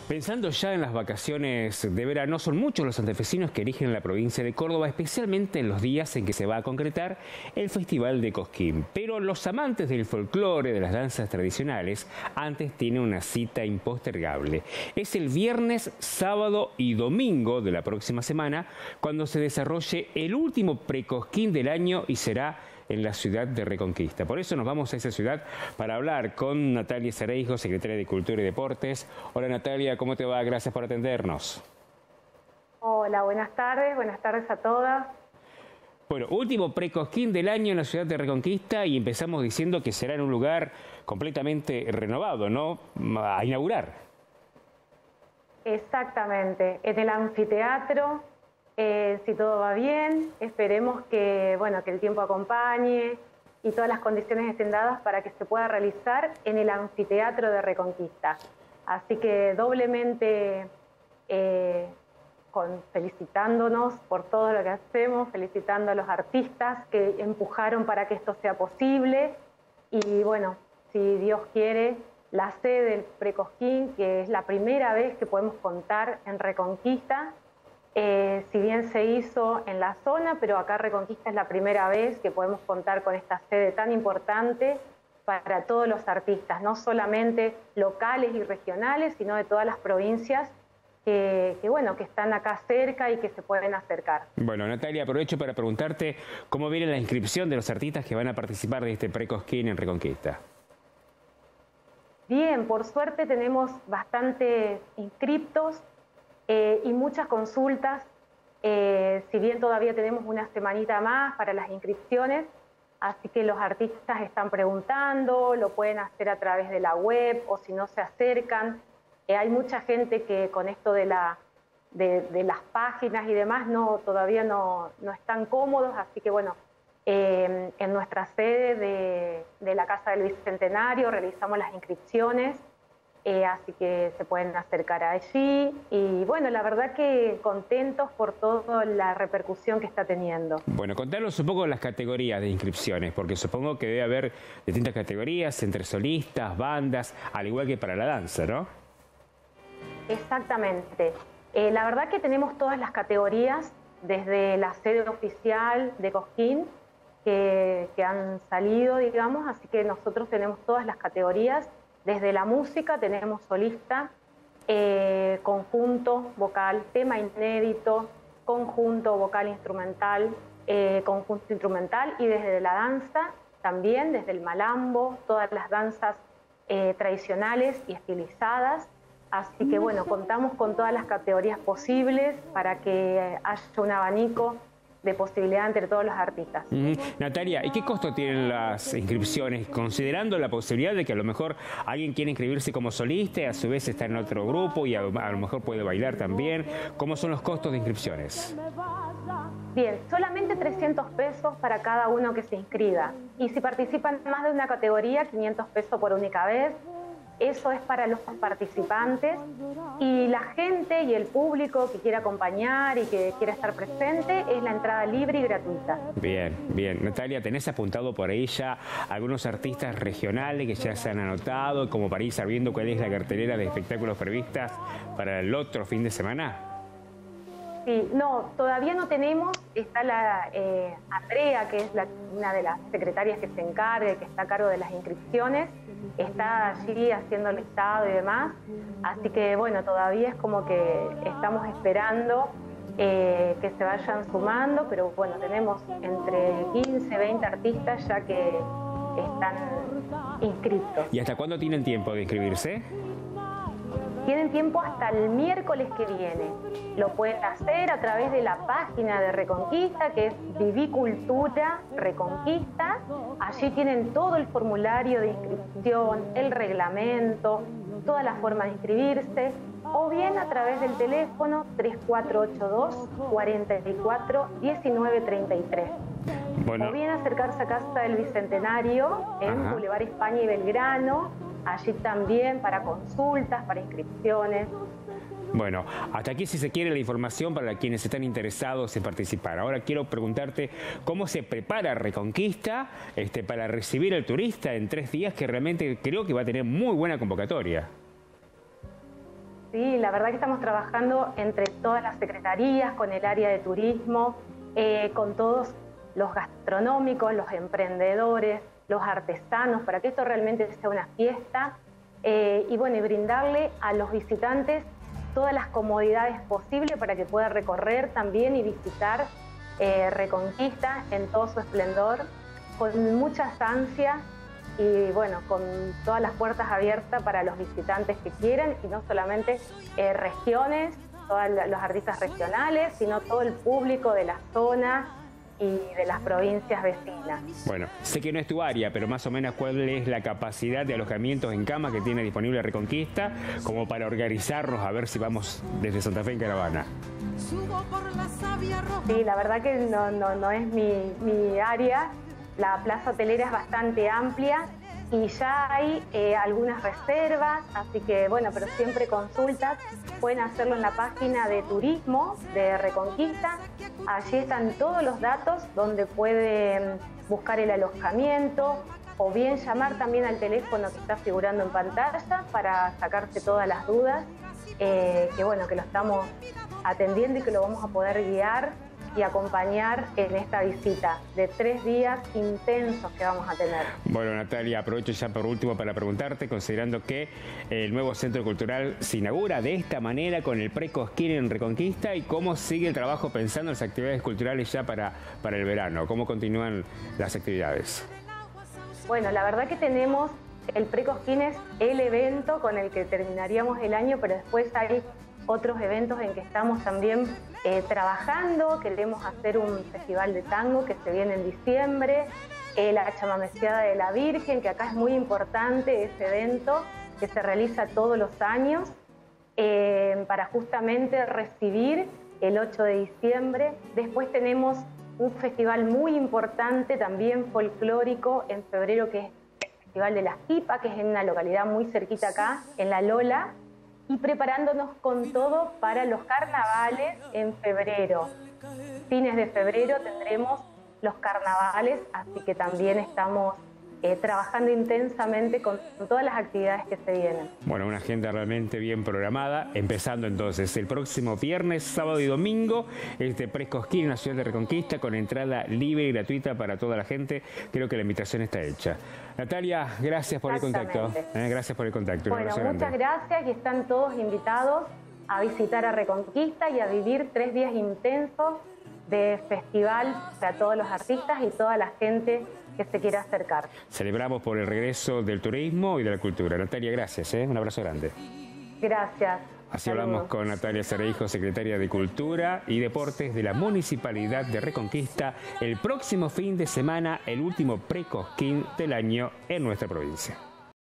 Pensando ya en las vacaciones de verano, son muchos los santafesinos que eligen la provincia de Córdoba, especialmente en los días en que se va a concretar el Festival de Cosquín. Pero los amantes del folclore, de las danzas tradicionales, antes tienen una cita impostergable. Es el viernes, sábado y domingo de la próxima semana, cuando se desarrolle el último precosquín del año y será en la ciudad de Reconquista. Por eso nos vamos a esa ciudad para hablar con Natalia Cereijo, secretaria de Cultura y Deportes. Hola Natalia, ¿cómo te va? Gracias por atendernos. Hola, buenas tardes a todas. Bueno, último precosquín del año en la ciudad de Reconquista y empezamos diciendo que será en un lugar completamente renovado, ¿no? A inaugurar. Exactamente, en el anfiteatro. Si todo va bien, esperemos que, que el tiempo acompañe y todas las condiciones estén dadas para que se pueda realizar en el anfiteatro de Reconquista. Así que doblemente felicitándonos por todo lo que hacemos, felicitando a los artistas que empujaron para que esto sea posible y bueno, si Dios quiere, la sede del precosquín, que es la primera vez que podemos contar en Reconquista. Si bien se hizo en la zona, pero acá Reconquista es la primera vez que podemos contar con esta sede tan importante para todos los artistas, no solamente locales y regionales, sino de todas las provincias que están acá cerca y que se pueden acercar. Bueno, Natalia, aprovecho para preguntarte cómo viene la inscripción de los artistas que van a participar de este precosquín en Reconquista. Bien, por suerte tenemos bastantes inscriptos y muchas consultas, si bien todavía tenemos una semanita más para las inscripciones, así que los artistas están preguntando, lo pueden hacer a través de la web o si no se acercan. Hay mucha gente que con esto de las páginas y demás todavía no están cómodos, así que bueno, en nuestra sede de la Casa del Bicentenario realizamos las inscripciones. Así que se pueden acercar allí y bueno, la verdad que contentos por toda la repercusión que está teniendo. Bueno, contanos un poco las categorías de inscripciones, porque supongo que debe haber distintas categorías entre solistas, bandas, al igual que para la danza, ¿no? Exactamente. La verdad que tenemos todas las categorías, desde la sede oficial de Cosquín, que han salido, digamos, así que nosotros tenemos todas las categorías. Desde la música tenemos solista, conjunto vocal, tema inédito, conjunto vocal instrumental, conjunto instrumental y desde la danza también, desde el malambo, todas las danzas tradicionales y estilizadas. Así que bueno, contamos con todas las categorías posibles para que haya un abanico de posibilidad entre todos los artistas. Natalia, ¿y qué costo tienen las inscripciones? Considerando la posibilidad de que a lo mejor alguien quiere inscribirse como solista y a su vez está en otro grupo y a lo mejor puede bailar también. ¿Cómo son los costos de inscripciones? Bien, solamente 300 pesos para cada uno que se inscriba. Y si participan más de una categoría, 500 pesos por única vez. Eso es para los participantes y la gente y el público que quiera acompañar y que quiera estar presente es la entrada libre y gratuita. Bien, bien. Natalia, ¿tenés apuntado por ahí ya algunos artistas regionales que ya se han anotado como para ir sabiendo cuál es la cartelera de espectáculos previstas para el otro fin de semana? Sí, no, todavía no tenemos. Está la Andrea, que es una de las secretarias que se encarga y que está a cargo de las inscripciones. Está allí haciendo el listado y demás, así que bueno, todavía es como que estamos esperando que se vayan sumando, pero bueno, tenemos entre 15 y 20 artistas ya que están inscritos. ¿Y hasta cuándo tienen tiempo de inscribirse? Tienen tiempo hasta el miércoles que viene. Lo pueden hacer a través de la página de Reconquista, que es Vivicultura Reconquista. Allí tienen todo el formulario de inscripción, el reglamento, toda la forma de inscribirse, o bien a través del teléfono 3482 44 19 33. Bueno. O bien acercarse a Casa del Bicentenario en Boulevard España y Belgrano. Allí también para consultas, para inscripciones. Bueno, hasta aquí si se quiere la información para quienes están interesados en participar. Ahora quiero preguntarte cómo se prepara Reconquista para recibir al turista en 3 días que realmente creo que va a tener muy buena convocatoria. Sí, la verdad que estamos trabajando entre todas las secretarías, con el área de turismo, con todos los gastronómicos, los emprendedores, los artesanos, para que esto realmente sea una fiesta y bueno, y brindarle a los visitantes todas las comodidades posibles para que puedan recorrer también y visitar Reconquista en todo su esplendor, con muchas ansias y bueno, con todas las puertas abiertas para los visitantes que quieran, y no solamente regiones, todos los artistas regionales, sino todo el público de la zona y de las provincias vecinas. Bueno, sé que no es tu área, pero más o menos cuál es la capacidad de alojamientos en cama que tiene disponible Reconquista, como para organizarnos a ver si vamos desde Santa Fe en caravana. Sí, la verdad que no es mi área. La plaza hotelera es bastante amplia y ya hay algunas reservas, así que bueno, pero siempre consultas, pueden hacerlo en la página de turismo de Reconquista. Allí están todos los datos donde pueden buscar el alojamiento o bien llamar también al teléfono que está figurando en pantalla para sacarse todas las dudas, que bueno, que lo estamos atendiendo y que lo vamos a poder guiar y acompañar en esta visita de 3 días intensos que vamos a tener. Bueno, Natalia, aprovecho ya por último para preguntarte, considerando que el nuevo Centro Cultural se inaugura de esta manera con el Pre-Cosquín en Reconquista, y cómo sigue el trabajo pensando en las actividades culturales ya para el verano, cómo continúan las actividades. Bueno, la verdad que tenemos el Pre-Cosquín, es el evento con el que terminaríamos el año, pero después hay otros eventos en que estamos también trabajando. Queremos hacer un festival de tango que se viene en diciembre, la chamameceada de la Virgen, que acá es muy importante ese evento que se realiza todos los años para justamente recibir el 8 de diciembre. Después tenemos un festival muy importante también folclórico en febrero, que es el Festival de la Jipa, que es en una localidad muy cerquita acá, en La Lola, y preparándonos con todo para los carnavales en febrero. Fines de febrero tendremos los carnavales, así que también estamos trabajando intensamente con todas las actividades que se vienen. Bueno, una agenda realmente bien programada, empezando entonces el próximo viernes, sábado y domingo, este Pre-Cosquín en la ciudad de Reconquista, con entrada libre y gratuita para toda la gente. Creo que la invitación está hecha. Natalia, gracias por el contacto. Gracias por el contacto. Bueno, muchas gracias, y están todos invitados a visitar a Reconquista y a vivir 3 días intensos de festival para todos los artistas y toda la gente que se quiera acercar. Celebramos por el regreso del turismo y de la cultura. Natalia, gracias. Un abrazo grande. Gracias. Así hablamos con Natalia Cereijo, secretaria de Cultura y Deportes de la Municipalidad de Reconquista. El próximo fin de semana, el último Pre-Cosquín del año en nuestra provincia.